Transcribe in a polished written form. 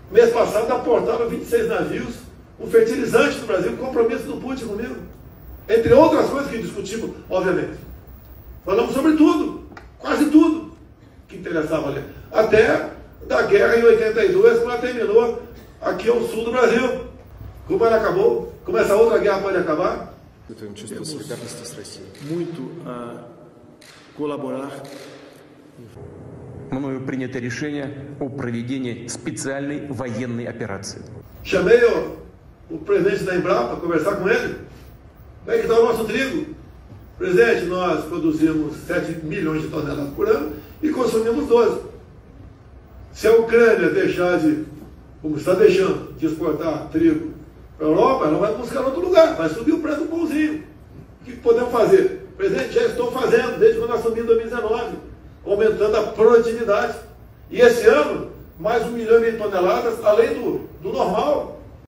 Mês passado aportava 26 navios, um fertilizante do Brasil, compromisso do Putin comigo. Entre outras coisas que discutimos, obviamente. Falamos sobre tudo, quase tudo que interessava ali. Até da guerra em 82, quando ela terminou aqui ao sul do Brasil. Como ela acabou, como essa outra guerra pode acabar. Muito a colaborar. Мною принято решение о проведении специальной военной операции. Chamei o presidente da Embrapa para conversar com ele. Como é que está o nosso trigo? Presidente, nós produzimos 7 milhões de toneladas por ano e consumimos 12. Se a Ucrânia deixar de, como está deixando, de exportar trigo para a Europa, ela vai buscar outro lugar, vai subir o preço do pãozinho. O que podemos fazer? Presidente, já estou fazendo, desde quando assumi em 2019, aumentando a produtividade. E esse ano, mais 1,5 milhão de toneladas, além do normal.